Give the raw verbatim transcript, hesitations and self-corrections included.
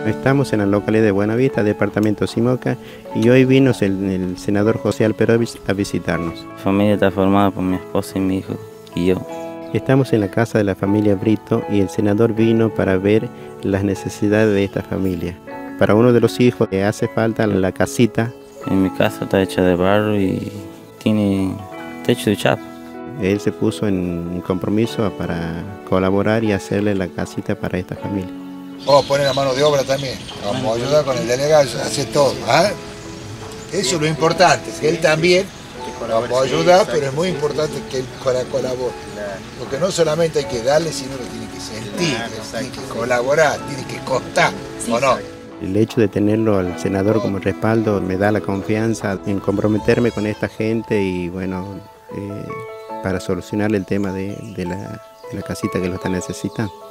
Estamos en la localidad de Buenavista, departamento Simoca, y hoy vino el, el senador José Alperovich a visitarnos. Mi familia está formada por mi esposa y mi hijo y yo. Estamos en la casa de la familia Brito y el senador vino para ver las necesidades de esta familia. Para uno de los hijos le hace falta la casita. En mi casa está hecha de barro y tiene techo de chapa. Él se puso en compromiso para colaborar y hacerle la casita para esta familia. Vamos a poner la mano de obra también, vamos a ayudar con el delegado, hace todo. ¿eh? Eso es lo importante, que él también vamos a ayudar, pero es muy importante que él colabore. Porque no solamente hay que darle, sino que tiene que sentir, tiene que colaborar, tiene que costar, ¿o no? El hecho de tenerlo al senador como respaldo me da la confianza en comprometerme con esta gente y bueno, eh, para solucionar el tema de, de, la, de la casita que lo está necesitando.